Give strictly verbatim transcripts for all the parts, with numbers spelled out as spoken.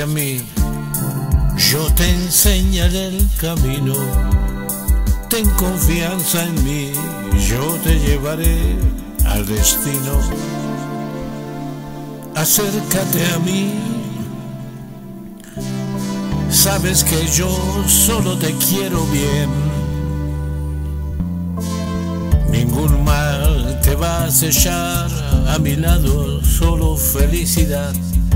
Acércate a mí, yo te enseñaré el camino. Ten confianza en mí, yo te llevaré al destino. Acércate a mí, sabes que yo solo te quiero bien. Ningún mal te va a acechar, a mi lado solo felicidad.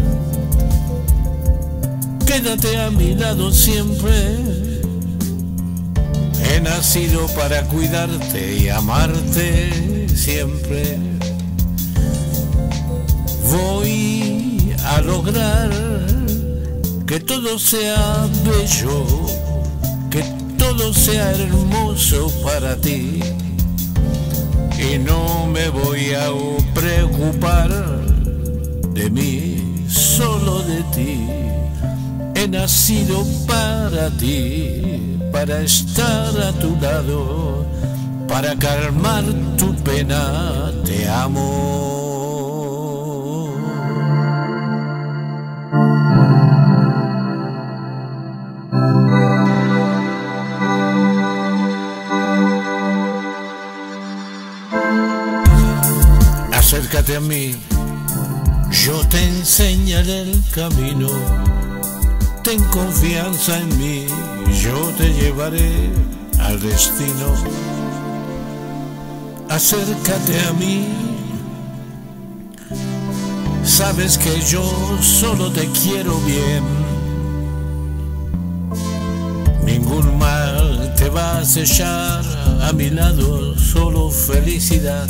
Quédate a mi lado siempre. He nacido para cuidarte y amarte siempre. Voy a lograr que todo sea bello, que todo sea hermoso para ti. Y no me voy a preocupar de mí, solo de ti. He nacido para ti, para estar a tu lado, para calmar tu pena. Te amo. Acércate a mí, yo te enseñaré el camino. Ten confianza en mí, yo te llevaré al destino. Acércate a mí, sabes que yo solo te quiero bien. Ningún mal te va a acechar, a mi lado solo felicidad.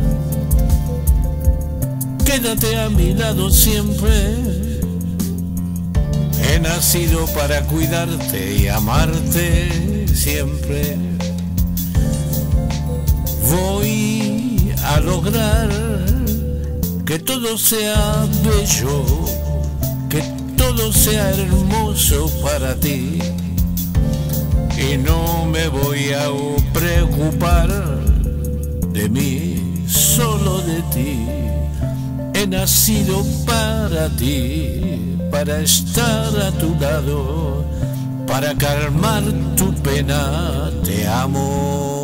Quédate a mi lado siempre. He nacido para cuidarte y amarte siempre. Voy a lograr que todo sea bello, que todo sea hermoso para ti. Y no me voy a preocupar de mí, solo de ti. He nacido para ti, para estar a tu lado, para calmar tu pena. Te amo.